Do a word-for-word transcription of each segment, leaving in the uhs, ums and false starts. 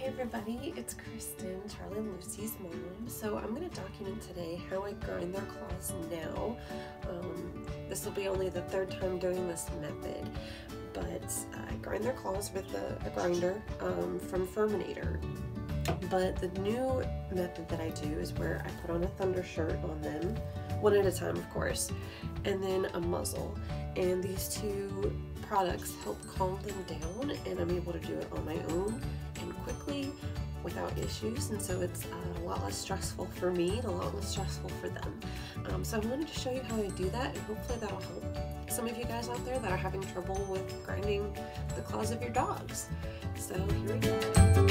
everybody, it's Kristen, Charlie and Lucy's mom. So I'm going to document today how I grind their claws now. Um, this will be only the third time doing this method, but I grind their claws with a, a grinder um, from Furminator. But the new method that I do is where I put on a thunder shirt on them, one at a time of course, and then a muzzle. And these two products help calm them down, and I'm able to do it on my own and quickly without issues, and so it's uh, a lot less stressful for me and a lot less stressful for them. Um, so I wanted to show you how I do that, and hopefully that'll help some of you guys out there that are having trouble with grinding the claws of your dogs. So here we go.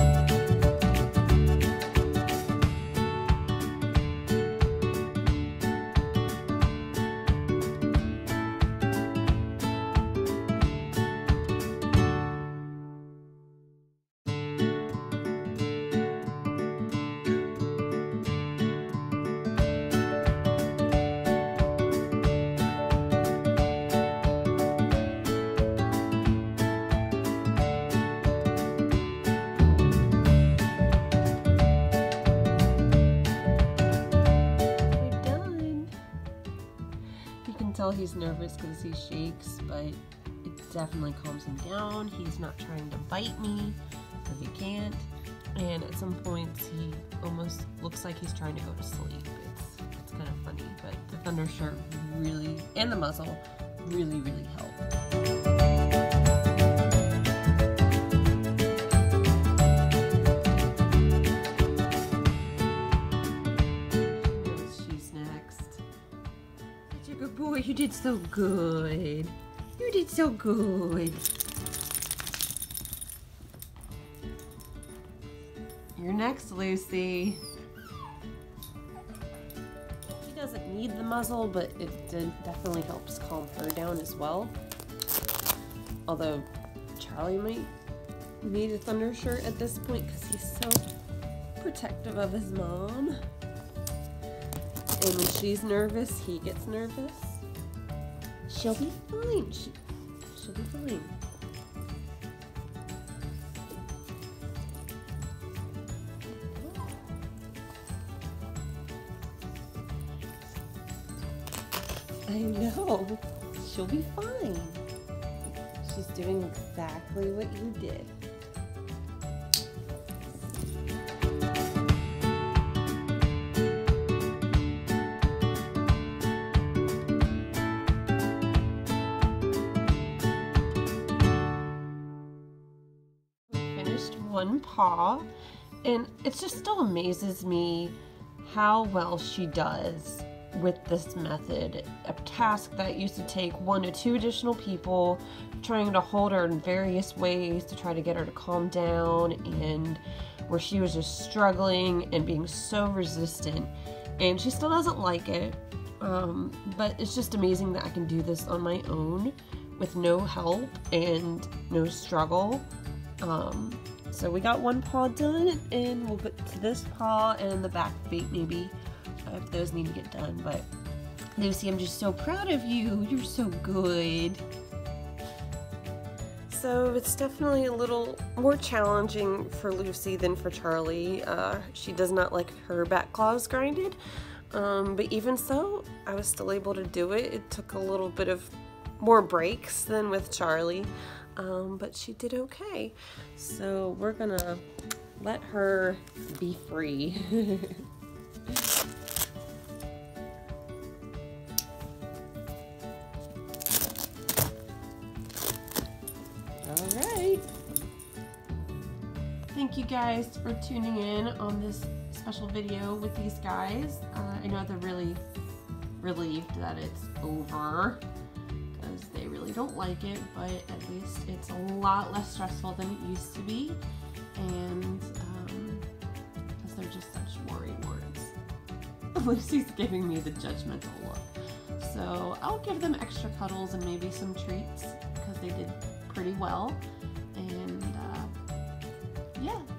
He's nervous because he shakes, but it definitely calms him down. He's not trying to bite me because he can't, and at some points he almost looks like he's trying to go to sleep. It's, it's kind of funny, but the thunder shirt really, and the muzzle, really, really help. Good boy, you did so good. You did so good. You're next, Lucy. She doesn't need the muzzle, but it did, definitely helps calm her down as well. Although Charlie might need a thunder shirt at this point because he's so protective of his mom. And when she's nervous, he gets nervous. She'll be fine. She, she'll be fine. I know. She'll be fine. She's doing exactly what you did. One paw, and it just still amazes me how well she does with this method. A task that used to take one to two additional people trying to hold her in various ways to try to get her to calm down, and where she was just struggling and being so resistant, and she still doesn't like it, um, but it's just amazing that I can do this on my own with no help and no struggle. Um, So we got one paw done, and we'll put to this paw and the back feet maybe, if those need to get done. But Lucy, I'm just so proud of you. You're so good. So it's definitely a little more challenging for Lucy than for Charlie. Uh, she does not like her back claws grinded, um, but even so, I was still able to do it. It took a little bit of more breaks than with Charlie. Um, but she did okay. So we're gonna let her be free. All right. Thank you guys for tuning in on this special video with these guys. Uh, I know they're really relieved that it's over. They really don't like it, but at least it's a lot less stressful than it used to be, and um, because they're just such worry words. Lucy's giving me the judgmental look, so I'll give them extra cuddles and maybe some treats because they did pretty well, and uh, yeah,